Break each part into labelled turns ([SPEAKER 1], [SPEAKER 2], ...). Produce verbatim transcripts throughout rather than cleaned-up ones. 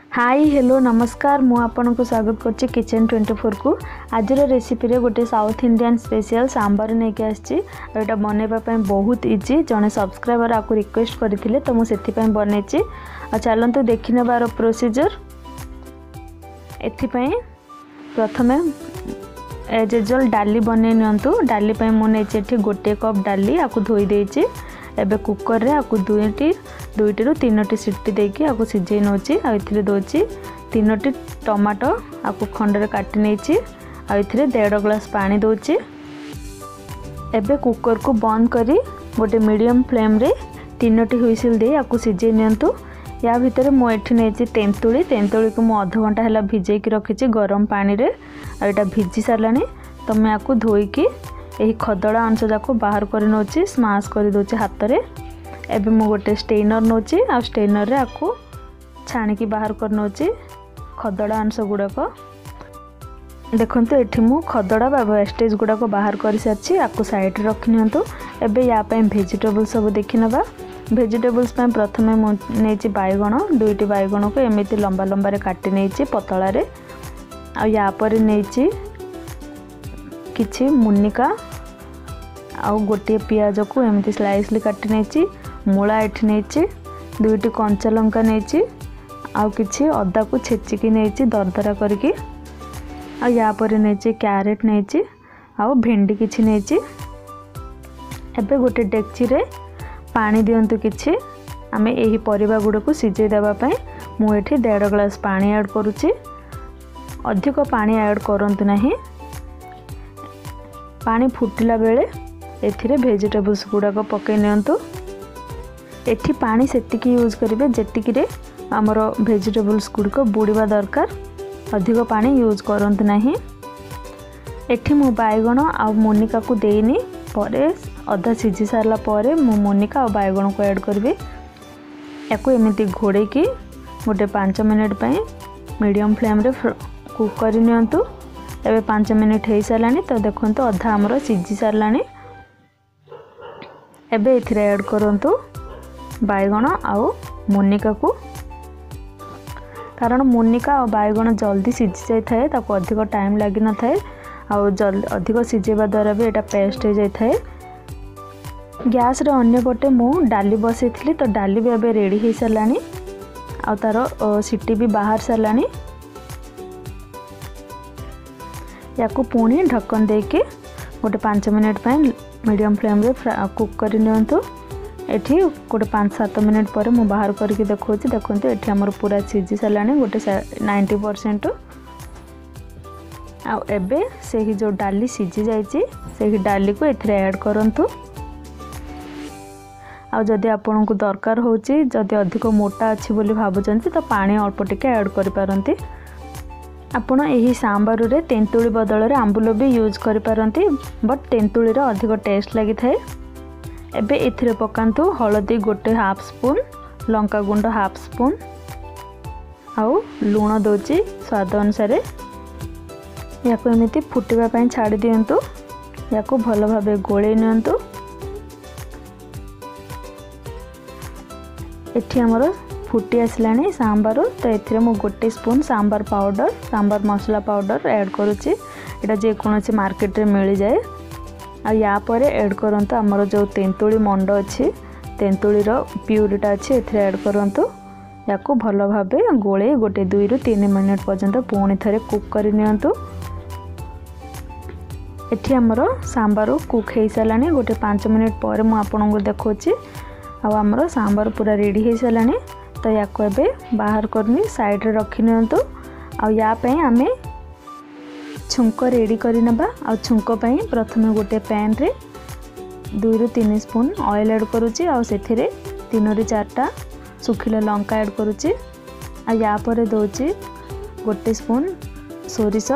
[SPEAKER 1] Hi hello नमस्कार मु आपन को स्वागत करछि किचन ट्वेंटी फोर को। आज रेसिपी रे गोटे साउथ इंडियन स्पेशल सांबर नेके आछि। एटा बनेबा पय बहुत इजी। जने सब्सक्राइबर आपको रिक्वेस्ट करथिले तो मु सेति पय बनेछि। आ चलंतु देखिने बार प्रोसीजर। एथि पय प्रथमे एज यूजुअल डाली बने नियंतु। डाली पय मु नेछि एठी गोटे कप डाली आकु धोई देछि। एबे कुकर रे आकु दुईटी दुईटी रु तीनोटी सीटी देकी आकु सिझे नोची। आ इथिरे दोची तीनोटी टमाटो आकु खंडरे काटी नेची। आ इथिरे डेढ़ ग्लास पानी दोची। एबे कुकर को बंद करी गोटे मीडियम फ्लेम रे तीनोटी हुइसिल दे आकु सिझे नियंतु। या भितर मु एठी नेची तेंतुली। तेंतुली को मु आधा घंटा हला भिजे की रखिछि गरम पानी रे। आ एटा भिजी सारलानी तो मैं आकु धोई की एही खदड़ा अंश जाको बाहर कर नोची। स्माश कर दोची हाथ रे। एबे मु गोटे स्टेनर नोची। आ स्टेनर रे आकु छाणी की बाहर कर नोची खदड़ा अंश गुड़ाक। देखंतु एठी मु खदड़ा बा वेस्टेज गुड़ाक बाहर कर सारछि। आकु साइड रे रखि नियंतु। एबे या पय वेजिटेबल सब देखि नबा। वेजिटेबल्स पय प्रथमे मु नेची बायगण दुईटी बायगण को एमिति लंबा लंबा रे काटी नेची पतळा रे। आ या पर नेची किछि मुनिका आ गोटे पियाज को एमती स्लाइसली काटी नेची। मूला एठी नेची दुईटी कंचा लंका नेची। आ किछि अदा को छेचिकी नेची दरदरा करके। आ या पर नेची कैरेट नेची आ भेंडी किछि नेची। एबे गोटे डेक्ची रे पानी दियंतु किछि। आमे एही परिबा गुडा को सिझे देबा पय मु एठी डेढ़ ग्लास पानी ऐड करूची। अधिक पानी ऐड करंतु नाही। पानी फुटिला बेले एथिरे वेजिटेबल्स गुडा को पके नियंतु। एठी पानी सेतिकी यूज करिवे जेतिकी रे हमरो वेजिटेबल्स गुड को बुड़ीबा दरकार। अधिक पानी यूज करंतु नाही। एठी मु बायगण आ मोनिका को देइनी परे अधा सिझी सारला परे मु मोनिका आ बायगण को ऐड करबे। याको एमिति घोड़े की गोटे पाँच मिनट पय मीडियम फ्लेम रे कुक कर नियंतु। एबे पाँच मिनट हो सारानी तो देखंतु अधा हमरो सिझी सारलानी। एबे एथिरे ऐड करंतु बायगण आउ मोनिका को। कारण मोनिका और बायगण जल्दी सिझी जाय थाए ताको अधिक टाइम लागि न थाए। आउ जल्दी अधिक सिझेबा द्वारा भी एटा पेस्ट हो जाय थाए। गैस रे अन्य पटे मु डाली बसैथिली तो डाली भी एबे रेडी हो सारलानी। आउ तारो सीटी भी बाहर सारलानी। याकू पुणी ढक्कन देके गोटे पाँच मिनट पय मीडियम फ्लेम रे कुक कर नियंतु। एठी गोटे पाँच सात मिनट पर मु बाहर करके देखौछि। देखंतु एठी हमर पूरा सिझी सारलानी गोटे नाइंटी परसेंट। आ एबे सेही जो डाली सिझी जायछि सेही डाली को एथिरे ऐड करंतु। आ जदि आपन को दरकार होछि जदि अधिक मोटा अछि बोली भाबुचंती तो पानी अल्प टिके ऐड करि पारंती। आपण एही सांबर रे तेंतुली बदल रे आंबुल भी यूज करि पारंती। बट तेंतुली रे अधिक टेस्ट लागि थाए। एबे एथिरे पकांतु हळदी गोटे हाफ स्पून, लंका गुंड हाफ स्पून आउ लूण दोची स्वाद अनुसार। याको एमिति फुटिबा पय छाडी दियंतु। याको भलो भाबे गोळे नियंतु। एठी हमरो फुटी आसलानी सांबार। तो एथिरे मु गोटे स्पून सांबार पाउडर सांबार मसला पाउडर ऐड करूची। एटा जे कोनोसी मार्केट रे मिल जाए। आ या परे ऐड करंतु हमरो जो तेंतुली मंड अछि तेंतुली रो प्यूरिटा अछि एथिरे ऐड करंतु। याको भलो भाबे गोळे गोटे दुई रु तीन मिनिट पर्यंत पुणी थरे कुक कर नियंतु। एठी हमरो सांबार कुक हे सालानी गोटे पाँच मिनिट पर मु आपन को देखौची। आ हमरो सांबार पूरा रेडी हे सालानी। तो याको एबे बाहर करनी साइड रे रखि नियंतु। आ या पय आमे छुंको रेडी करि नबा। आ छुंको पय प्रथमे गोटे पैन रे दुई रु तीन स्पून ऑयल ऐड करूची। आ सेथिरे तीन रु चारटा सुखिला लंका ऐड करूची। आ या परे दोची गोटे स्पून सोरिष,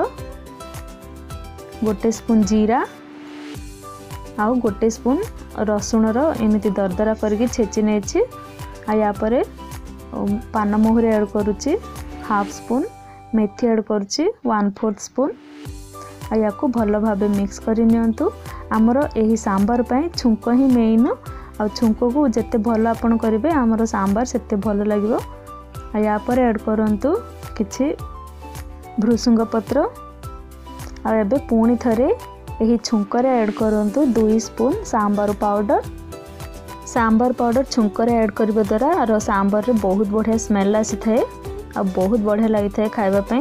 [SPEAKER 1] गोटे स्पून जीरा आ गोटे स्पून रसुण रो एमिति दरदरा करके छेची नेची। आ या परे पान मोहरी ऐड करूची हाफ स्पून, मेथी ऐड करूची वन फोर्थ स्पून। आ याको भलो भाबे मिक्स करि नियंतु। हमरो एही सांबर पय छुंको ही मेन। आ छुंको को जते भलो आपण करिवे हमरो सांबर सेते भलो लागिवो। या पर ऐड करंतु किछि भृसुंग पत्र आ एबे पुणी थरे यही छुंकरे ऐड करंतु दुई spoon sambar powder. Sambar powder छुंकरे ऐड करबा द्वारा आरो सांबर रे बहुत बढ़िया स्मेल आसी थाए आ बहुत बढ़िया लगी थाए खाइबा पई।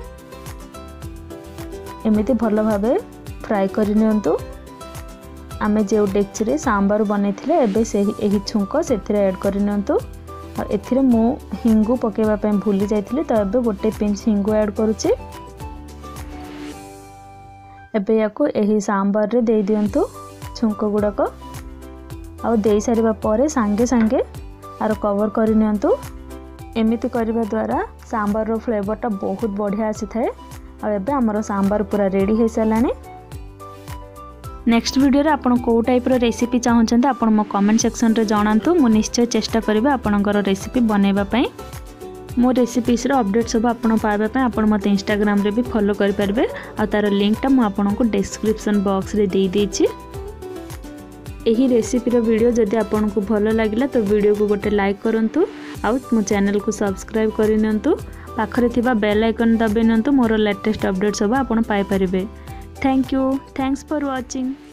[SPEAKER 1] एमिति भल भाबे फ्राई करि नियंतु। आमे जे डेक्ची रे सांबर बनेथिले एबे से एही छुंक सेथिरे ऐड करि नियंतु। और एथिरे मु हिंगु पकेबा पई भूली जाइथिले तो एबे गोटे पिंच हिंगु ऐड करूची। एबे याको एही सांबर रे दे दियंतु छुंक गुड़ाक आउ दे सारिबा परे सांगे सांगे आर कवर करि नियंतु। एमिति करबा द्वारा सांबर रो फ्लेवरटा बहुत बढ़िया आसी थाए। आ एबे हमरो सांबर पूरा रेडी हे सलानी। नेक्स्ट वीडियो रे आपण को टाइप रो रेसिपी चाहउछन्ते आपण मो कमेंट सेक्शन रे जणांतु। मु निश्चय चेष्टा करबे आपणकर रेसिपी बनेबा पई। मो रेसिपीज रो अपडेट सब आपण पाइबा पई आपण मते इंस्टाग्राम रे भी फॉलो करि परबे। आ तार लिंक टा मु आपण को डिस्क्रिप्शन बॉक्स रे दे देछि। एही रेसिपी रो वीडियो जदि आपण को भलो लागिला तो वीडियो को गोटे लाइक करंतु आउ मो चैनल को सब्सक्राइब करि नियंतु। पाखरे थिबा बेल आइकन दबे नियंतु मोर लेटेस्ट अपडेट सब आपण पाइ परिबे। Thank you. Thanks for watching.